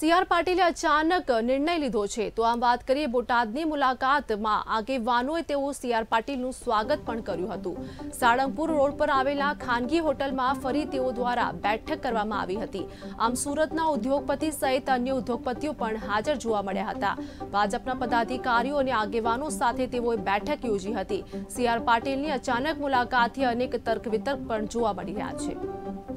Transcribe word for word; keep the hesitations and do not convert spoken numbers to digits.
C R પાટીલે અચાનક નિર્ણય લીધો છે તો આમ વાત કરીએ બોટાદની મુલાકાતમાં આગેવાનોએ તેઓ સી આર પાટીલનું સ્વાગત પણ કર્યું હતું। સાળંગપુર રોડ પર આવેલા ખાનગી હોટલમાં ફરી તેઓ દ્વારા બેઠક કરવામાં આવી હતી। આમ સુરતના ઉદ્યોગપતિ સહિત અન્ય ઉદ્યોગપતિઓ પણ હાજર જોવા મળ્યા હતા। ભાજપના પદાધિકારીઓ અને આગેવાનો સાથે તેઓએ બેઠક યોજી હતી। સી આર પાટીલની અચાનક મુલાકાતથી અનેક તર્ક વિતર્ક પણ જોવા મળી રહ્યા છે।